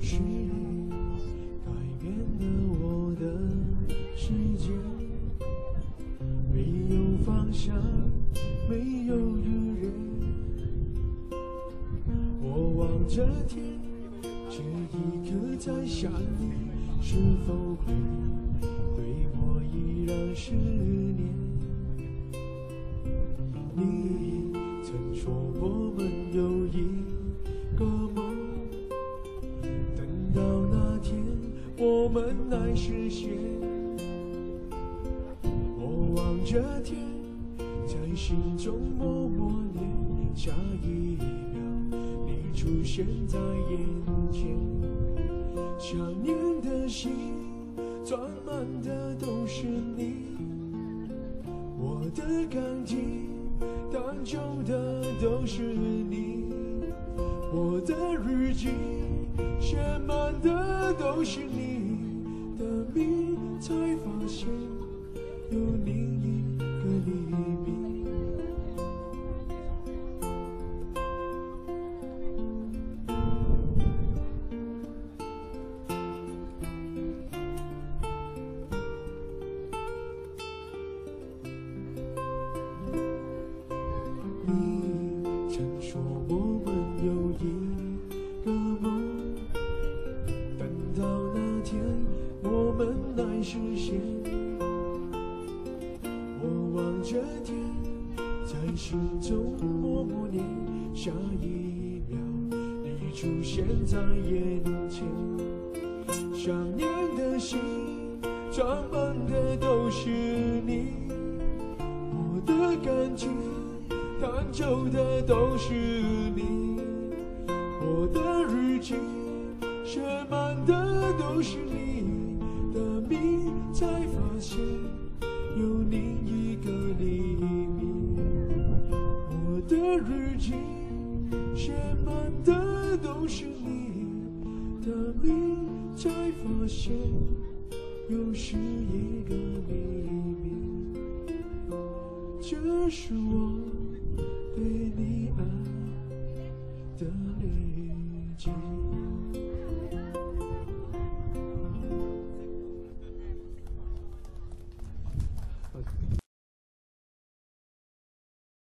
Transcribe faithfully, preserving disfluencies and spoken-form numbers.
是你改变了我的世界，没有方向，没有日月。我望着天，这一刻在想你，是否会对我依然思念？你曾说我们有一个梦，等到那天我们来实现。我望着天，在心中默默念，下一秒你出现在眼前。想念的心装满的都是你，我的感情当旧的都是你，我的日记写满的都是你的名，才发现有另一个黎明。你曾说我们有一个梦，等到那天我们来实现。我望着天，在心中默默念，下一秒你出现在眼前。想念的心装满的都是你，我的感情当旧的都是你，我的日记写满的都是你的名，才发现有另一个黎明。我的日记写满的都是你的名，才发现又是一个黎明。这是我对你爱的累积。